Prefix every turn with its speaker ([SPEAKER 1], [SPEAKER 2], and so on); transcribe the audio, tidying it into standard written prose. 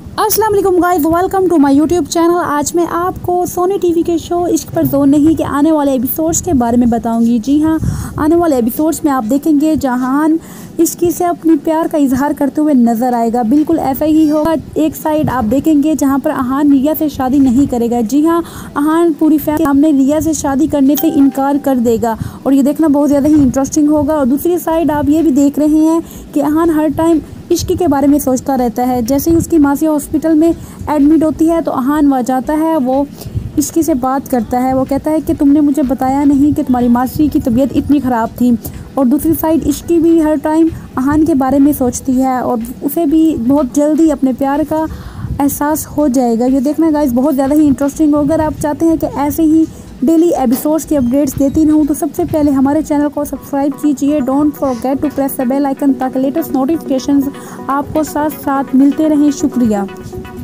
[SPEAKER 1] अस्सलाम वालेकुम guys, welcome to my YouTube channel. आज मैं आपको सोनी टीवी के शो इश्क पर जोर नहीं के आने वाले एपिसोड्स के बारे में बताऊंगी। जी हाँ, आने वाले एपिसोड्स में आप देखेंगे जहान इश्की से अपनी प्यार का इजहार करते हुए नजर आएगा। बिल्कुल ऐसा ही होगा। एक साइड आप देखेंगे जहां पर अहान रिया से शादी नहीं करेगा। जी हाँ, अहान पूरी फैमिली सामने रिया से शादी करने से इनकार कर देगा और ये देखना बहुत ज़्यादा ही इंटरेस्टिंग होगा। और दूसरी साइड आप ये भी देख रहे हैं कि अहान हर टाइम इश्की के बारे में सोचता रहता है। जैसे ही उसकी मासी हॉस्पिटल में एडमिट होती है तो अहान वहाँ जाता है, वो इश्की से बात करता है। वो कहता है कि तुमने मुझे बताया नहीं कि तुम्हारी मासी की तबीयत इतनी ख़राब थी। और दूसरी साइड इश्की भी हर टाइम अहान के बारे में सोचती है और उसे भी बहुत जल्दी अपने प्यार का एहसास हो जाएगा। ये देखना गाइस बहुत ज़्यादा ही इंटरेस्टिंग होगा। अगर आप चाहते हैं कि ऐसे ही डेली एपिसोड्स की अपडेट्स देती रहूँ तो सबसे पहले हमारे चैनल को सब्सक्राइब कीजिए। Don't forget to press the bell icon ताकि लेटेस्ट नोटिफिकेशंस आपको साथ साथ मिलते रहें। शुक्रिया।